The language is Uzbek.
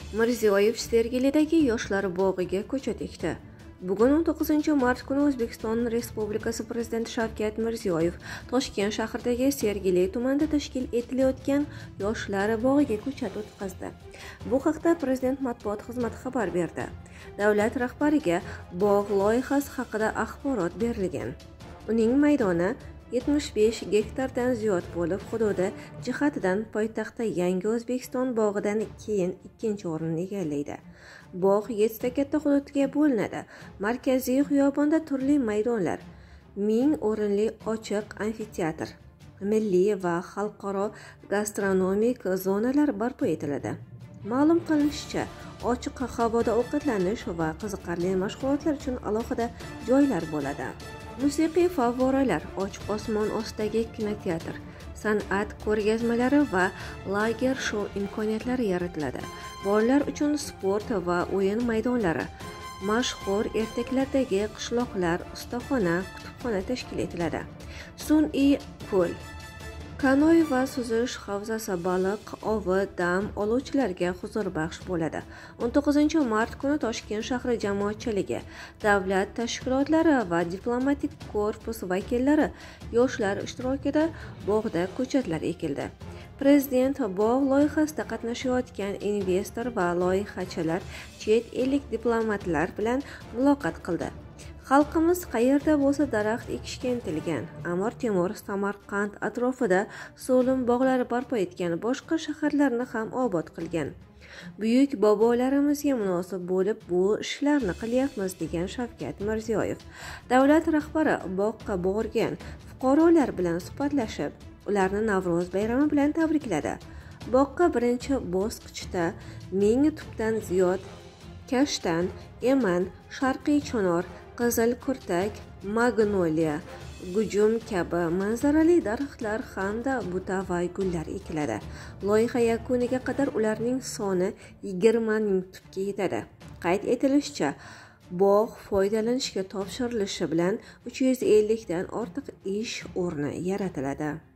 Mirziyoyev Sergelidagi yoshlar bog'iga ko'chat ekdi. Bugun 19 mart kuni O'zbekiston Respublikasi Prezidenti Shavkat Mirziyoyev Toshkent shahridagi Sergeli tumanida tashkil etilayotgan yoshlar bog'iga ko'chat o'tqazdi. Bu haqda Prezident matbuot xizmati xabar berdi. Davlat rahbariga bog' loyihasi haqida axborot berilgan. Uning maydoni 75 gektardan ziyod bo'lib, hududi jihatidan poytaxtda Yangi O'zbekiston bog'idan keyin ikkinchi o'rinni egallaydi. Bog' 7 ta katta hududga bo'linadi. Markaziy xiyobonda turli maydonlar, 1000 o'rinli ochiq amfiteatr, milliy va xalqaro gastronomik zonalar barpo etiladi. Ma'lum qilinishicha, ochiq havoda ovqatlanish va qiziqarli mashg'ulotlar uchun alohida joylar bo'ladi. Musiqiy favvoralar, ochiq osmon ostidagi kinoteatr, san'at ko'rgazmalari va lager shou imkoniyatlari yaratiladi. Bolalar uchun sport va o'yin maydonlari, mashhur ertaklardagi qishloqlar, ustaxona, kutubxona tashkil etiladi. Sun'iy ko'l, kanoy va suzish havzasi, baliq ovi, dam oluvchilarga huzurbaxsh bo'ladi. 19 mart kuni Toshkent shahri jamoatchiligi, davlat tashkilotlari va diplomatik korpus vakillari, yoshlar ishtirokida bog'da ko'chatlar ekildi. Prezident bog' loyihasida qatnashayotgan investor va loyihachilar, chet ellik diplomatlar bilan muloqot qildi. Xalqimiz qayerda bo'lsa daraxt ekishga intilgan. Amir Temur Samarqand atrofida so'lim bog'lar barpo etgan, boshqa shaharlarni ham obod qilgan. Buyuk bobolarimizga munosib bo'lib bu ishlarni qilyapmiz, degan Shavkat Mirziyoyev. Davlat rahbari bog'ga borgan fuqarolar bilan suhbatlashib, ularni Navro'z bayrami bilan tabrikladi. Bog'ga birinchi bosqichda 1000 tubdan ziyod kashtan, eman, sharqiy chonor, qizil kurtak, magnoliya, gujum kabi manzarali daraxtlar hamda buta va gullar ekiladi. Loyiha yakuniga qadar ularning soni 20 ming tubga yetadi. Qayd etilishicha, bog' foydalanishga topshirilishi bilan 350 dan ortiq ish o'rni yaratiladi.